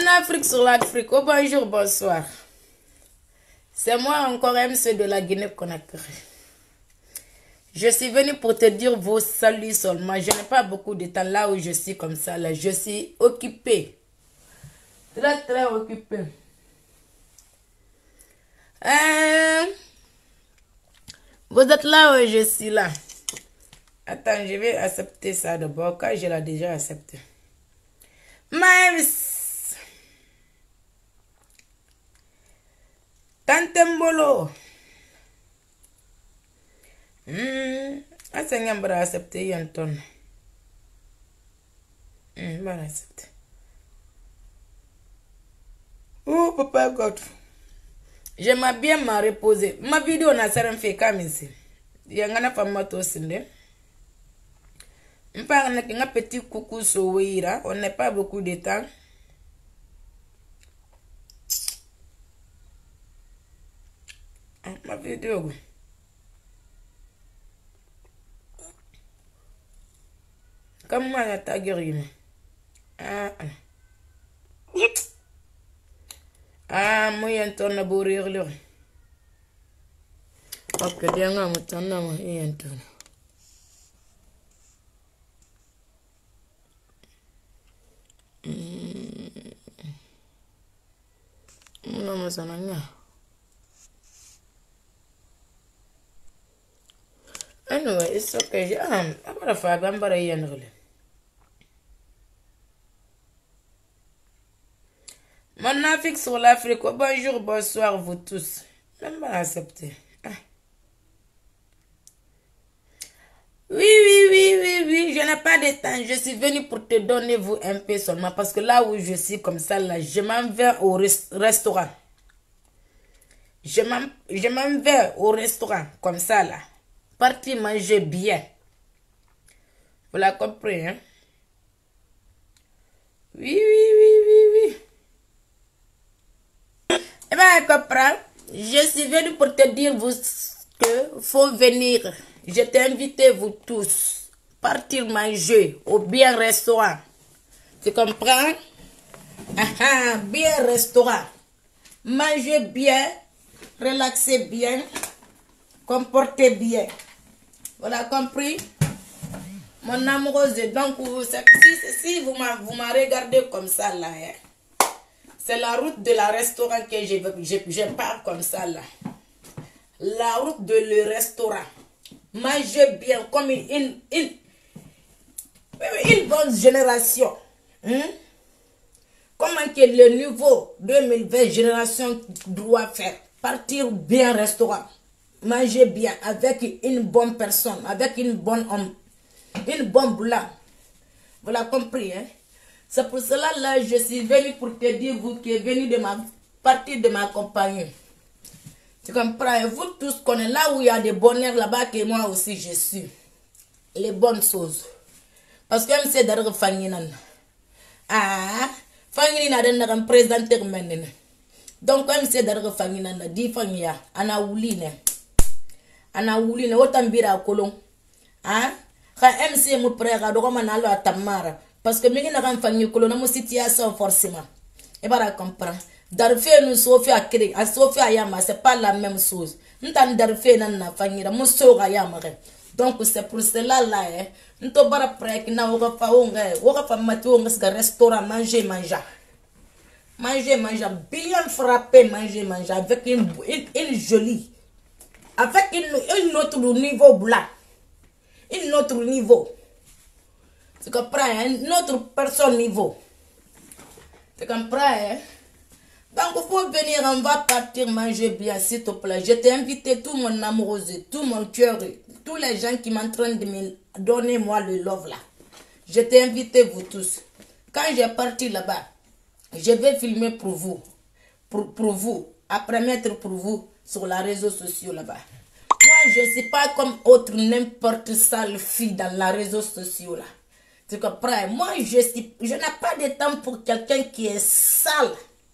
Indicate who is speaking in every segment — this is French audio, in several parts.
Speaker 1: Mon Afrique sur l'Afrique. Oh, bonjour, bonsoir. C'est moi encore MC de la Guinée-Conakry. Je suis venu pour te dire vos saluts seulement. Je n'ai pas beaucoup de temps là où je suis comme ça. Là. Je suis occupé. Très, très occupé. Vous êtes là où je suis là. Attends, je vais accepter ça d'abord, car je l'ai déjà accepté. Miles. Tantembolo. Asa ngambara accepter yanton. Bara accepter. Oh, papa God. J'aime bien me reposer. Ma vidéo n'a pas fait comme ici. Il y a un peu de sinde. On parle d'un petit coucou sur Wira. On n'a pas beaucoup de temps. Ma vidéo. Comment elle a tagué? Moi, il tourne à bourrir le. Ok, bien, on me tourne à moi, il tourne. Non, mais ça n'a rien. Anyway, it's okay. I'm going to find I'm going to Mon Afrique sur l'Afrique. Bonjour, bonsoir, vous tous. Même pas accepter. Oui, je n'ai pas de temps. Je suis venu pour te donner vous un peu seulement. Parce que là où je suis comme ça, là, je m'en vais au restaurant. Je m'en vais au restaurant comme ça, là. Partir manger bien. Vous l'avez compris, hein? Oui. Eh bien, comprends. Je suis venu pour te dire vous que faut venir. Je t'ai invité vous tous. Partir manger au bien restaurant. Tu comprends? Bien restaurant. Manger bien. Relaxer bien. Comporter bien. Voilà, compris? Mon amoureuse, donc, si vous m'avez regardé comme ça, là, hein, c'est la route de la restaurant que je pars comme ça, là. La route de le restaurant. Manger bien, comme une bonne génération. Comment que le nouveau 2020 génération doit faire? Partir bien restaurant. Manger bien avec une bonne personne, avec une bonne homme, une bonne blanc. Vous l'avez compris, hein? C'est pour cela là je suis venu pour te dire, vous qui êtes venu de ma partie de ma compagnie. Tu comprends? Vous tous connaissez là où il y a des bonheurs là-bas que moi aussi je suis. Les bonnes choses. Parce que même c'est d'arriver Fanginan. Fanginan n'a pas présenté maintenant. Donc même c'est d'arriver Fanginan, dit Fangia, Ana Wuline. Ana Wuline, autant bira kolon. Quand MC me prêt, doit aller à Tamara. Parce que nous avons fait une situation forcément. Et bien, comprendre. Darfé nous Sophie à créer, à Sophie à Yama, c'est pas la même chose. Nous avons Darfé dans la famille, nous sommes à Yama. Donc, c'est pour cela là, nous sommes prêts que nous avons fait un restaurant, manger. Manger, bien frappé, manger, avec une jolie. Avec une autre niveau blanc. Un autre niveau. Tu comprends, une autre personne niveau. Tu comprends, hein? Donc, il faut venir, on va partir manger bien, s'il te plaît. Je t'ai invité tout mon amoureuse, tout mon cœur, tous les gens qui m'entraînent de me donner moi le love là. Je t'ai invité vous tous. Quand j'ai parti là-bas, je vais filmer pour vous. Pour vous. Après mettre pour vous sur les réseaux sociaux là-bas. Moi, je ne suis pas comme autre n'importe sale fille dans les réseaux sociaux là. Tu comprends? Moi, je n'ai pas de temps pour quelqu'un qui est sale.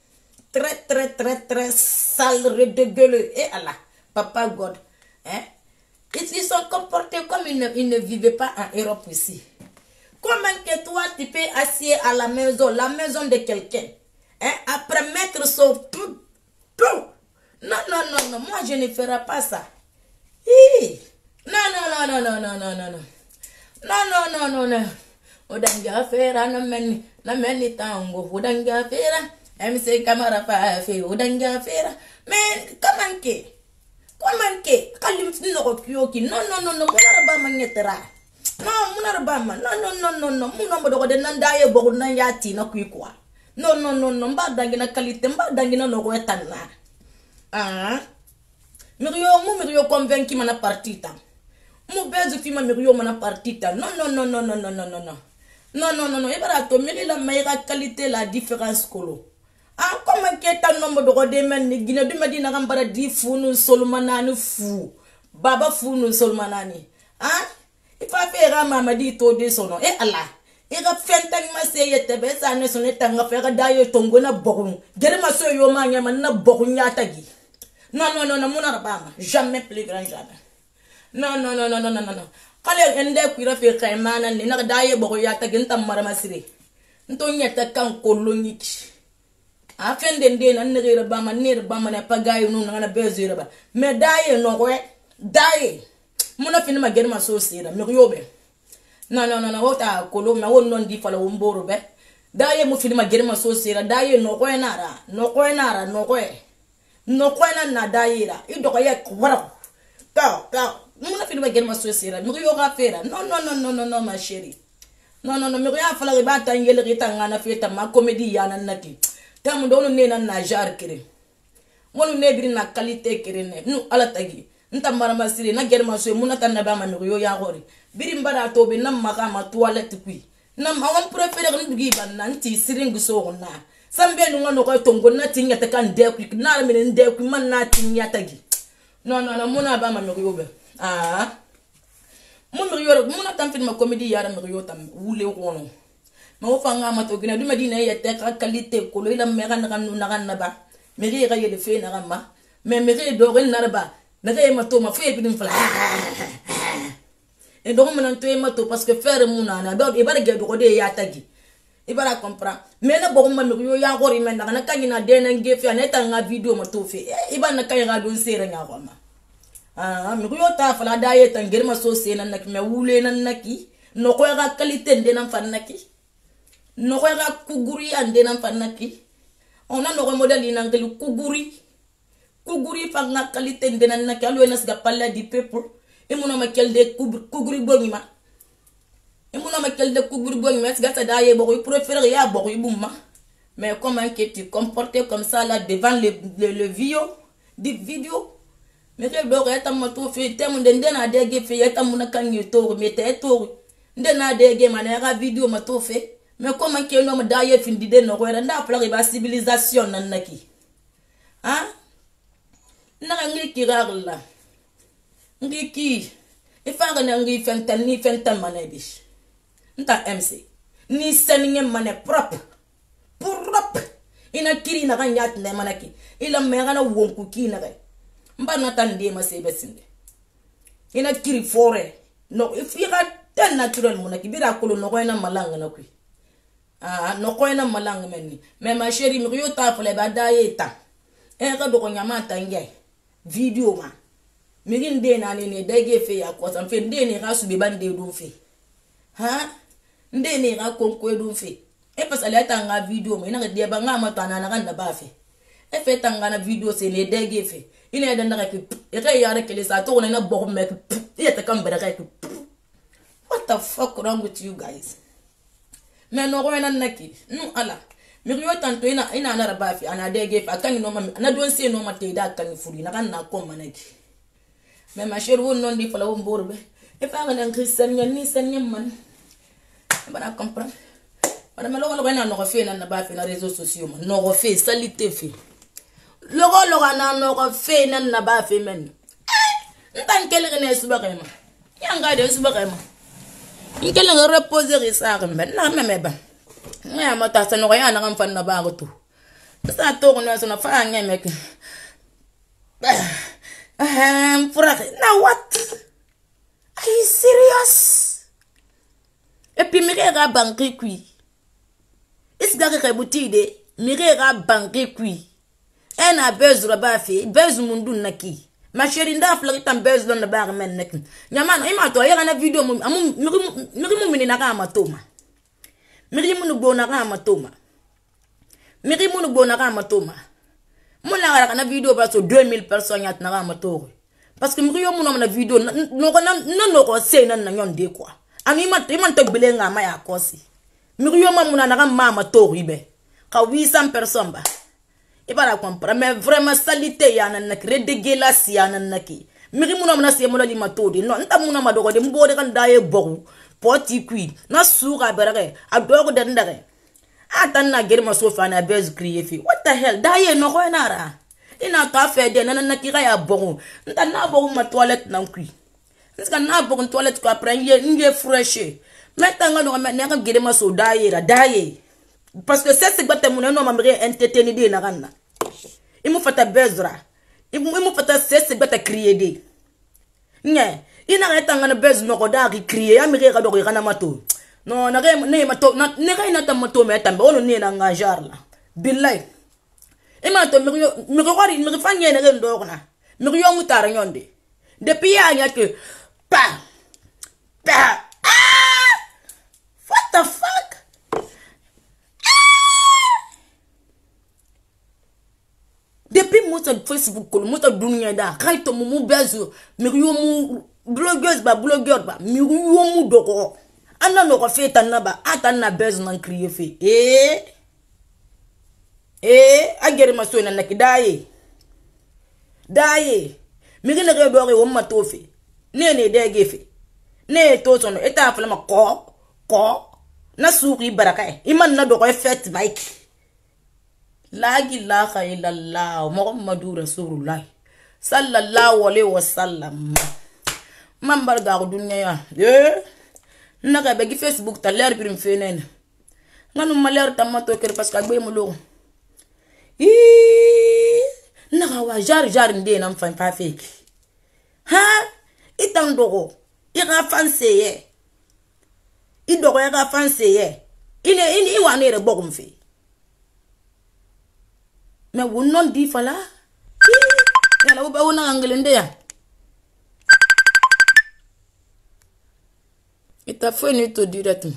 Speaker 1: Très sale, redégueuleux. Et Allah, Papa God. Hein? Ils sont comportés comme ils ne vivaient pas en Europe ici. Comment que toi, tu peux assis à la maison de quelqu'un, Hein, après mettre son non, non, non, non, moi je ne ferai pas ça. Hi. Non, non, non, non, non, non, non, non, non. Non, non, non, non, non. Udanga fera na meni tango. Udanga fera. MC Camara fa fe. Udanga fera. Mais comment que? Kalim no kyoki. Non, non, non, non. Muna ba mangetera. Non, muna ba man. Non, non, non, non, non. Muna mo do de nandaye bo na yati na kwikwa. Non, non, non, non. Mba dangi na kalite, mba dangi na no wetanna. Ah. Mirio convaincu mana partita. Mu bezu fima mirio mana partita. Non, non, non, non, non, non, non, non, non. Non, non, non, non. Et voilà, tu mets la meilleure qualité, la différence colo. Ah, comment qu'est un nombre de rodements, ni guiné de medina rambara di fou, nous solmanani fou. Baba fou, nous solmanani. Ah, il faut faire un mamadi to de son nom. Eh, Allah. Il a fait un massé, et te baisse à ne son état, à faire d'ailleurs ton gona boron. Germa so yo mania, mana boron yatagi. Non, non, non, non, mon arabama. Jamais plus grand, jamais. Non, non, non, non, non, non, non, non. Quand elle est qui refait Kaimana, elle n'a d'ailleurs boyata, genta maramasiri. Ntonya kan koloniki. Afin de nan ne bama ne bama na pagayo no na bezira ba. Me daye no we daye. Muna fini ma germa so sira mi yobe. Non, non, non, non, wota kolo ma won non di fala womboro be. Daye mu fini ma germa so sira daye no ko nara, no ko nara, no ko. No ko na daira. Ido ko ye kwara. Ta. Muna fini ma germa so sira mi yo ga fera. Non, non, non, non, non, non, ma chérie. Non, non, non, mi ya fala ba tangele ritanga na feta ma comédie yana naki. Tamu dono ne na najar kire wonu ne biri na qualité kire ne nu ala tagi nta marama sire na germa so muna tan na ba ma yo ya hori biri mbara to be na maka ma toilette kui na ma on préférer nu dugi ban na nti siringu so na sambe nu ngono ko tongo na tinya ta kan de ku na me ne de ku man na tinya tagi non non non muna ba ma yo be ah mun yo muna tan film comédie yara yo tam wule wono ma wo fanga ma to gina du medina ya te ka qualité ko lo ila me kan na ba me ri ga yele fe na ma me ri do ren na ba na ga ma to ma fe bi dim fala e do mo nan to ma to parce que faire mon na do e bara ge do de ya tagi e bara comprend me na bo ma me yo ya gori men na kan na de na nge fe na ta nga video ma to fe e ba na kan ga do sere nya ko ma ah me yo ta fala da ye tan germa so se nan nak me wule nan naki no ko ga qualité de nan fan naki no ko ga kuguri ande nan fanaki ona no model ina ngelu kuguri fa na qualité de nan naki alwe nas ga palla di people e muna ma kel de kuguri bongima e muna ma kel de kuguri bongima ga ta daye boy préférer ya boy bumma mais comment que tu comporter comme ça là devant le vidéo mais que do ga tam ma to fe tem de ndena de ge fe ya tam na kan yi to mais te to ndena de ge manera vidéo ma to fe. Mais comment que l'homme d'ailleurs fin d'idée no quoi nda pleurer ba civilisation nan naki hein na ngi kirarla ngi ki e fanga na ngi fentan manebish nta MC ni seninge mane propre ina kiri na kan yat ne manaki ila mega na wonku ki na ga mba na tan de ma sebe sinde ina kiri fore no if you got tan natural munaki bira kulu no ko na malanga na kui ah no ko na malanga menni mais ma chérie mi yo ta fole ba daye ta e ka do ko nyama tange video ma mi nginde na ne dege fe ya ko san fe ndene ga su be bande do fe ha ndene ga konko do fe e pasale tanga video ma ina ga de ba ngama to na ga ba fe e fe tanga na video se ne dege fe ina da ndaka ke e ka yara kele sa to na bo me e ta kan bere ka what the fuck wrong with you guys. Mais no ko na naki no ala mi yo tanto ina na rabafi ana dege fa kan no ma na don se no ma te da kan furi na kan na ko manaki mais ma chérie won non di fala won borbe e fa ngana christian ni sen man bana comprendre bana me logo na no ko fe na ba fe na réseaux sociaux man no ko fe salité fe logo na no ko fe na ba fe men ntan kele ne suba kema yanga de suba kema ikele nga reposer isa rembe na memeba nga mata sa no ya na kan fan na ba ko to sa to ko na so na fa nga mek now what are you serious et puis me ga banki kui is ga ka butide Mirera banque qui. En a besoin de bafi, besoin mundu naki. Ma chérie, nda fleur est en besoin de bar men naki. Nyaman, ima to yera na video miri mu mini na kama toma. Miri mu nubo na kama toma. Miri mu nubo na kama toma. Mon la na video ba so 2000 personnes yat na kama toma. Parce que miri yo mu na video no ko say na nyon de quoi. Ani ma to belenga ma ya kosi. Miri yo ma na kama toma ibe. Ka 800 personnes ba. Et pas la comprendre, mais vraiment salité yana naki, redégueulasse yana naki. Miri muna muna siye muna li matodi, non, nta muna madoko de mbode kan daye boru, poti kui, na suga berage, adogo dendare. Atan na geri masofa na bez kriye fi. What the hell? Daye no ko nara. Ina ta fe de nana naki ga ya boru. Nta na boru ma toilette na kui. Nska na boru toilette ko après nge fresh. Metanga no ma nanga geri maso daye ra daye. Parce que c'est ce que tu as dit, entretenir na ganna. Il me fait bezra. Il me fait c'est ce que tu as crié. Nye, il n'a rien à bez no roda qui crier, amire ga do gana mato. Non, na ne mato, na ne na mato mais tambe on ne na ngajar la. Billahi. E mato mi rewari mi fanye na ndo na. Mi yo mutara nyonde. Depuis ya que pa. What the fuck? Depuis mon Facebook, mon dunia da, quand tu m'as besoin, mais mu blogueuse ba blogueur ba, mais mu doko. Anda no ko fait tanaba, atana besoin nan crier fait. Agere maso na naki daye. Mais ne redore o matofe. Ne dege fait. Ne to sono eta fala ma ko na suri baraka. Iman na doko fait bike. La ilaha illallah Muhammadu Rasulullah sallallahu alaihi wasallam. Mambar ga dunya ya naga be gi Facebook ta leer birim fenen nganu ma leer tamato ker parce que be mo lo naga wa jar nde nam fan pa fake ha itan dogo ira fanseye idogo ira fanseye ile iwane re bogum fe. Mais vous non dit fala. Yala vous pas on anglais ya. Il t'a fait une tout directement.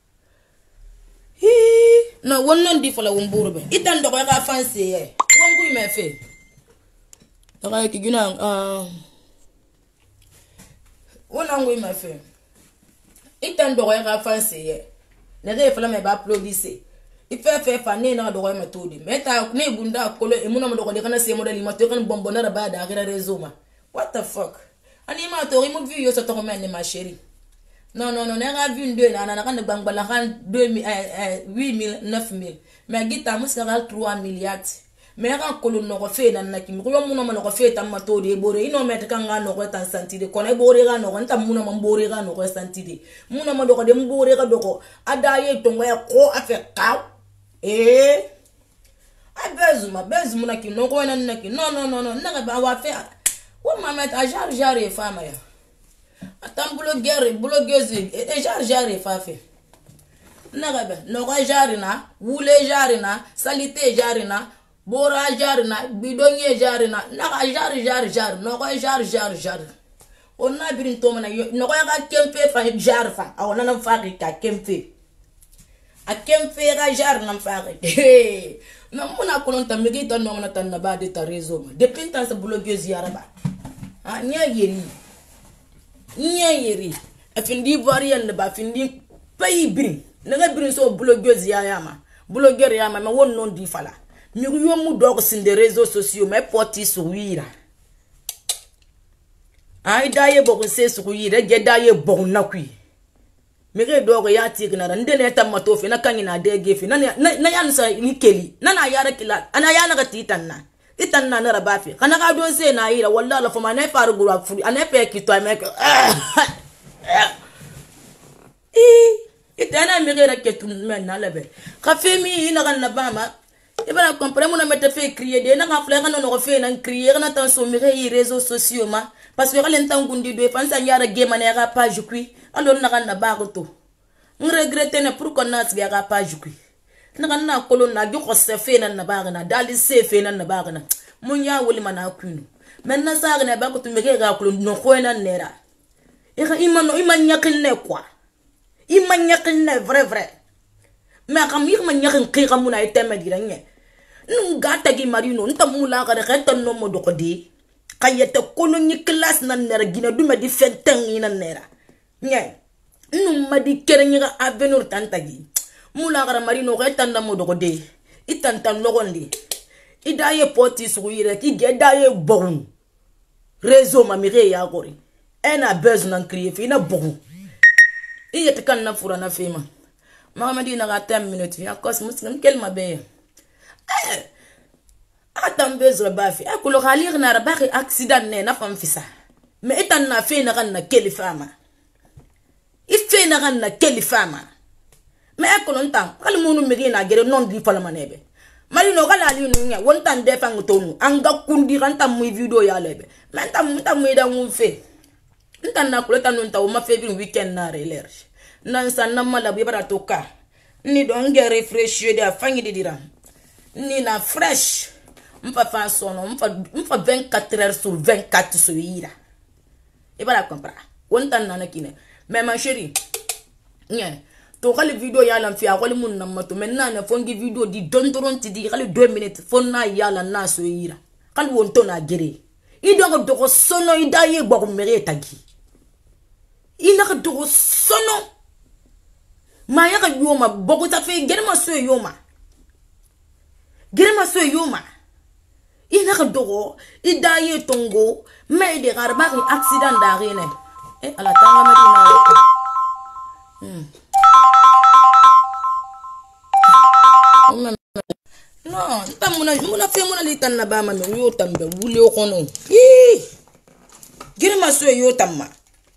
Speaker 1: Non, vous non dit fala on bourbe. Il t'a ndoko ya fancy. Wongu me fait. Dara ki gina wonangu me fait. Il t'a ndoko ya fancy. Ne re fala me ba applaudisser. Il fait fané na do ma todi meta ne bunda kolo e muna mo de kana se modeli ma to kan bombonara ba da gira réseau ma. What the fuck? Animateur il mo vu yo so to men ma chérie. Non ne ga vu deux na kan bangbala kan 2000 8000 9000 mais gita musara 3 milliards mais ga kolo no ko fe na ki ko yo muna mo ko fe tam ma todi e bore ino meta kan ga no ko tan santide ko ne bore ga no ko tam muna mo bore ga no ko santide muna mo do ko dem bore ga do ko adaye to ngoya ko afe kaw. Bezuma na ki no ko na ki non na ba wa fe o ma met a jar femme ya atam blogueuse e jar fa fe na ba no ko jarina wule jarina salite jarina bora jarina bidonye jarina na ka jar no ko jar on na birin to mana no ko ga kempe fa jar fa awona na fa ka kempe a kempe ga jar nam faare na muna kolonta megi tan no na tan na ba de ta réseau depuis tant sa blogueuse yaraba nya yeri afindi varian ba findi pay brin na ga brin so blogueuse yama blogueur yama ma won non di fala mi yo mu dog sin de réseaux sociaux mais poti souira ay daye bogo se souira ge daye bon na kui mege dogo ya tigna ndene tamato fe na kanyina dege fe na yansa ni keli na yara kila ana yana ga titanna na rabafi kana ga do se na yira wallahi la fama na faru gura fu ana pe ki to me itana mege ra ke tun men na lebe ka fe mi ina ga na bama e bana comprendre mo na meta fe crier de na ga fle ga no fe na crier na tan so mege yi réseaux sociaux ma parce que galen tan gundi do fansa yara ge mana ga page kui alors na ba to on regrette ne pour qu'on a ga page kui na kolon na ju khosefe na bagana dali sefe na bagana munya woli mana kunu menna saga na ba ko tumege ga kolon no khoena nera ira iman yakin ne quoi iman yakin ne vrai mais kam yir man yakin qira muna iteme diranye nu gata gi marino nta mula ga khata no modo ko di kayete kolon ni class na nera gina duma di fenten ina nera nye nu madi kerenyi ga avenir tantagi mula gara marino ga tanda modo ko de itantan logondi idaye poti suire ki gedaye bon réseau mamire ya gori ena besoin nan crier fi na bon iyete kan na fura na fema mamadi na ga 10 minutes ya kos muslim kelma be atam besoin ba fi akulo khalir na rabaki accident ne na fam fisa mais etan na fe na kan na keli fama ife na kan na keli fama mais akolon tan kal munu megi na gere non di fala manebe marino kala ali nu nya won tan defang tonu anga kundi kan tam mu video ya lebe men tam mu da mu fe ntan na kulo tan nta o ma fe bi weekend na reler nan san na mala bi bara toka ni don ge refresh de afangi de dira ni na fresh mpa fa sono mpa 24 heures sur 24 so yira e bara comprendre won tan na kine mais ma chérie nya to kali video ya lan fi akoli mun na mato maintenant na fongi video di dondoron ti di kali 2 minutes fonna ya lan na so yira kali won to na gere i do ko sono i daye gbo mere tagi ina ka do sono ma ya ka yoma boko ta fe gere ma so yoma ina ka do i daye tongo mais de garba accident d'arene ala tanga madina no muna fe muna litan na ba ma me yo tambe wuli o kono gire ma so yo tamma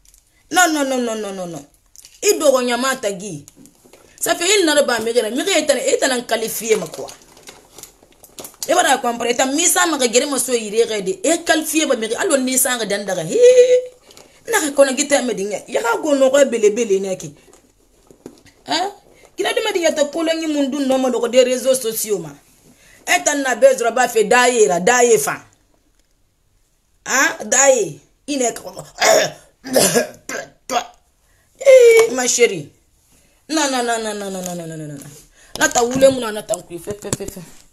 Speaker 1: no i dogo nyama tagi ça fait une na ba me gere etan qualifier ma quoi e bara comprendre ta misa ma gere ma so yire rede e qualifier ba me allo ni sanga dandaga na ko na gita me dinga ya ga go no ko bele neki kila de me di yata ko langi mundu no mo ko des réseaux sociaux ma etan na bezra ba fe daye fa daye ine ko ma chérie non na ta wule mu na ta ku fe